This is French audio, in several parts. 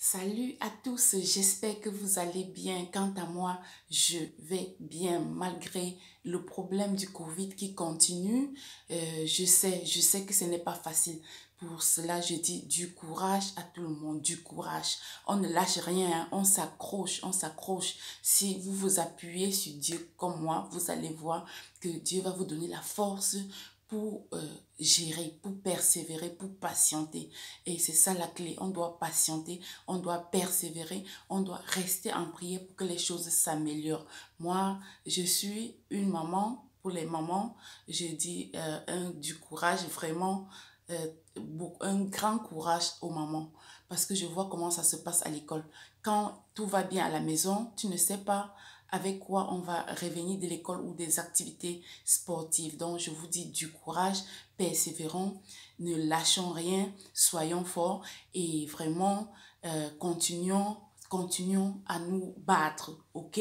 Salut à tous, j'espère que vous allez bien. Quant à moi, je vais bien malgré le problème du Covid qui continue. Je sais que ce n'est pas facile. Pour cela, je dis du courage à tout le monde, du courage. On ne lâche rien, hein. On s'accroche, on s'accroche. Si vous vous appuyez sur Dieu comme moi, vous allez voir que Dieu va vous donner la force pour gérer, pour persévérer, pour patienter. Et c'est ça la clé. On doit patienter, on doit persévérer, on doit rester en prière pour que les choses s'améliorent. Moi, je suis une maman. Pour les mamans, je dis du courage, vraiment un grand courage aux mamans. Parce que je vois comment ça se passe à l'école. Quand tout va bien à la maison, tu ne sais pas avec quoi on va revenir de l'école ou des activités sportives. Donc, je vous dis du courage, persévérons, ne lâchons rien, soyons forts et vraiment continuons à nous battre, ok?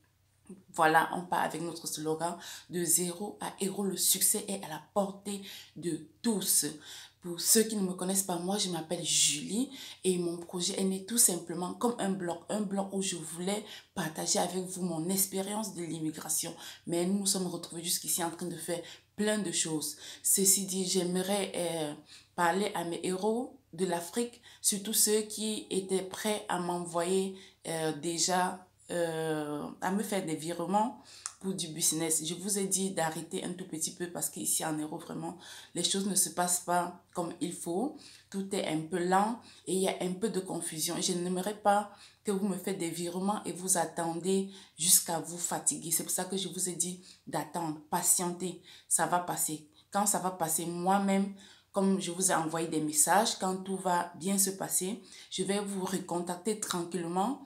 Voilà, on part avec notre slogan de zéro à héros. Le succès est à la portée de tous. Pour ceux qui ne me connaissent pas, moi, je m'appelle Julie et mon projet est né tout simplement comme un bloc où je voulais partager avec vous mon expérience de l'immigration. Mais nous nous sommes retrouvés jusqu'ici en train de faire plein de choses. Ceci dit, j'aimerais parler à mes héros de l'Afrique, surtout ceux qui étaient prêts à m'envoyer déjà à me faire des virements pour du business. Je vous ai dit d'arrêter un tout petit peu parce qu'ici en Europe, vraiment, les choses ne se passent pas comme il faut. Tout est un peu lent et il y a un peu de confusion. Je n'aimerais pas que vous me faites des virements et vous attendez jusqu'à vous fatiguer. C'est pour ça que je vous ai dit d'attendre, patienter. Ça va passer. Quand ça va passer, moi-même, comme je vous ai envoyé des messages, quand tout va bien se passer, je vais vous recontacter tranquillement.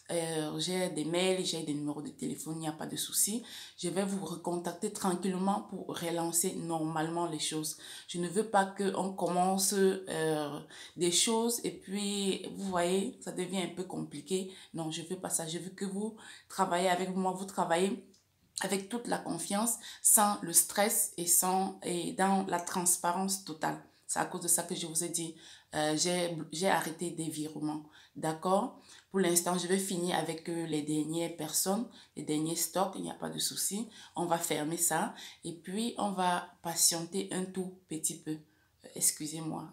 J'ai des mails, j'ai des numéros de téléphone, il n'y a pas de souci. Je vais vous recontacter tranquillement pour relancer normalement les choses. Je ne veux pas qu'on commence des choses et puis, vous voyez, ça devient un peu compliqué. Non, je ne veux pas ça. Je veux que vous travaillez avec moi, vous travaillez avec toute la confiance, sans le stress et dans la transparence totale. C'est à cause de ça que je vous ai dit, j'ai arrêté des virements. D'accord? Pour l'instant, je vais finir avec les dernières personnes, les derniers stocks, il n'y a pas de souci. On va fermer ça et puis on va patienter un tout petit peu. Excusez-moi,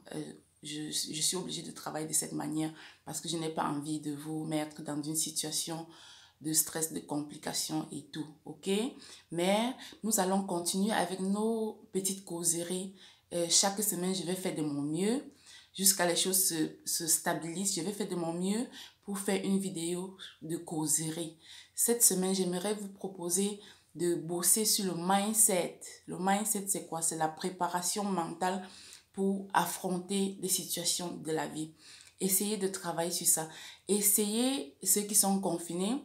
je suis obligée de travailler de cette manière parce que je n'ai pas envie de vous mettre dans une situation de stress, de complications et tout, ok? Mais nous allons continuer avec nos petites causeries. Chaque semaine, je vais faire de mon mieux jusqu'à les choses se stabilisent. Je vais faire de mon mieux pour faire une vidéo de causerie. Cette semaine, j'aimerais vous proposer de bosser sur le mindset. Le mindset, c'est quoi? C'est la préparation mentale pour affronter les situations de la vie. Essayez de travailler sur ça. Essayez, ceux qui sont confinés,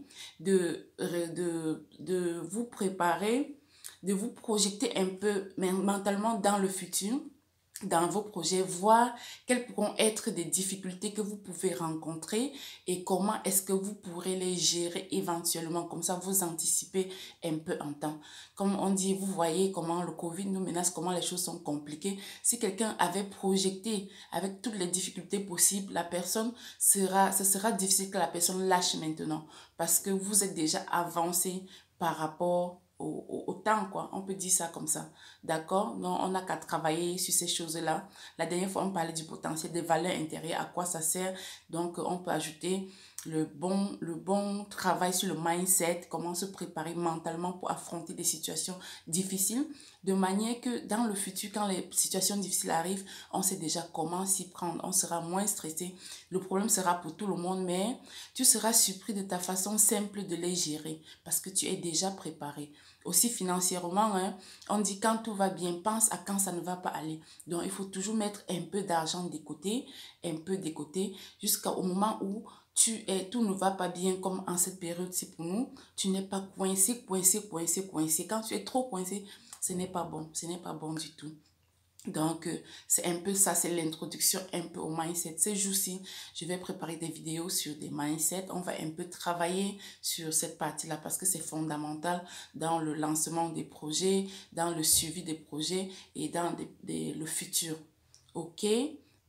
de vous préparer, de vous projeter un peu mentalement dans le futur, dans vos projets, voir quelles pourront être des difficultés que vous pouvez rencontrer et comment est-ce que vous pourrez les gérer éventuellement. Comme ça, vous anticipez un peu en temps. Comme on dit, vous voyez comment le Covid nous menace, comment les choses sont compliquées. Si quelqu'un avait projeté avec toutes les difficultés possibles, ce sera difficile que la personne lâche maintenant parce que vous êtes déjà avancé par rapport au temps, quoi. On peut dire ça comme ça. D'accord? Donc, on n'a qu'à travailler sur ces choses-là. La dernière fois, on parlait du potentiel, des valeurs intérieures, à quoi ça sert. Donc, on peut ajouter le bon travail sur le mindset, comment se préparer mentalement pour affronter des situations difficiles, de manière que dans le futur, quand les situations difficiles arrivent, on sait déjà comment s'y prendre, on sera moins stressé. Le problème sera pour tout le monde, mais tu seras surpris de ta façon simple de les gérer parce que tu es déjà préparé. Aussi financièrement, hein, on dit quand tout va bien, pense à quand ça ne va pas aller. Donc, il faut toujours mettre un peu d'argent de côté, un peu de côté, jusqu'au moment où tout ne va pas bien comme en cette période-ci pour nous. Tu n'es pas coincé, coincé, coincé, coincé. Quand tu es trop coincé, ce n'est pas bon. Ce n'est pas bon du tout. Donc, c'est un peu ça, c'est l'introduction un peu au mindset. Ces jours-ci, je vais préparer des vidéos sur des mindsets. On va un peu travailler sur cette partie-là parce que c'est fondamental dans le lancement des projets, dans le suivi des projets et dans le futur. OK?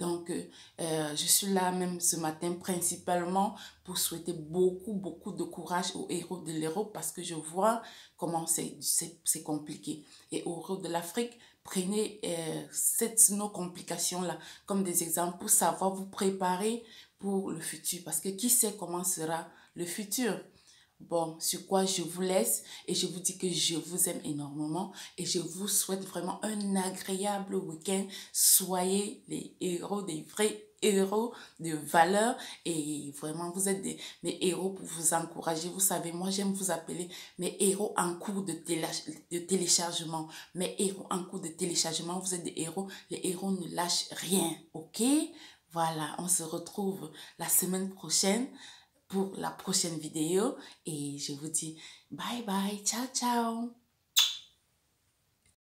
Donc, je suis là même ce matin principalement pour souhaiter beaucoup de courage aux héros de l'Europe parce que je vois comment c'est compliqué. Et aux héros de l'Afrique, prenez nos complications-là comme des exemples pour savoir vous préparer pour le futur. Parce que qui sait comment sera le futur? Bon, sur quoi je vous laisse et je vous dis que je vous aime énormément et je vous souhaite vraiment un agréable week-end. Soyez les héros, des vrais héros de valeur et vraiment vous êtes mes héros pour vous encourager. Vous savez, moi j'aime vous appeler mes héros en cours de téléchargement. Mes héros en cours de téléchargement, vous êtes des héros. Les héros ne lâchent rien, ok? Voilà, on se retrouve la semaine prochaine pour la prochaine vidéo et je vous dis bye bye, ciao ciao.